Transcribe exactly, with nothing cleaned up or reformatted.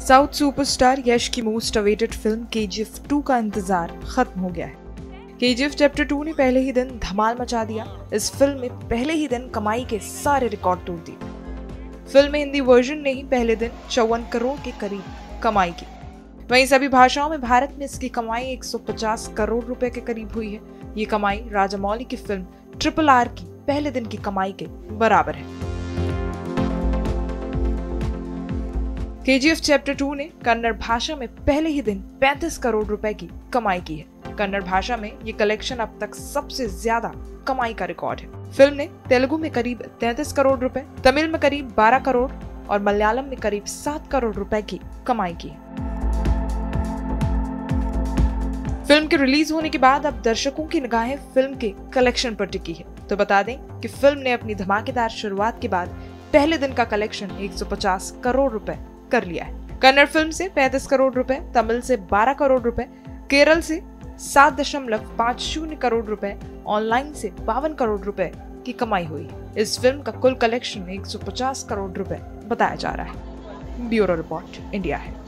South superstar Yash की most awaited film KGF two का इंतजार खत्म हो गया है। केजीएफ चैप्टर टू ने पहले ही दिन धमाल मचा दिया। इस फिल्म में पहले ही दिन कमाई के सारे रिकॉर्ड तोड़ दिए। फिल्म में हिंदी वर्जन ने ही पहले दिन चौवन करोड़ के करीब कमाई की। वहीं सभी भाषाओं में भारत में इसकी कमाई एक सौ पचास करोड़ रुपए के करीब हुई है। ये कमाई राजामौली की फिल्म ट्रिपल आर की पहले दिन की कमाई के बराबर है। केजीएफ चैप्टर टू ने कन्नड़ भाषा में पहले ही दिन पैंतीस करोड़ रुपए की कमाई की है। कन्नड़ भाषा में ये कलेक्शन अब तक सबसे ज्यादा कमाई का रिकॉर्ड है। फिल्म ने तेलुगु में करीब तैंतीस करोड़ रुपए, तमिल में करीब बारह करोड़ और मलयालम में करीब सात करोड़ रुपए की कमाई की है। फिल्म के रिलीज होने के बाद अब दर्शकों की निगाहें फिल्म के कलेक्शन पर टिकी है। तो बता दें कि फिल्म ने अपनी धमाकेदार शुरुआत के बाद पहले दिन का कलेक्शन एक सौ पचास करोड़ रुपए कर लिया है। कन्नड़ फिल्म से पैंतीस करोड़ रुपए, तमिल से बारह करोड़ रुपए, केरल से सात दशमलव पाँच शून्य करोड़ रुपए, ऑनलाइन से बावन करोड़ रुपए की कमाई हुई। इस फिल्म का कुल कलेक्शन एक सौ पचास करोड़ रुपए बताया जा रहा है। ब्यूरो रिपोर्ट इंडिया है।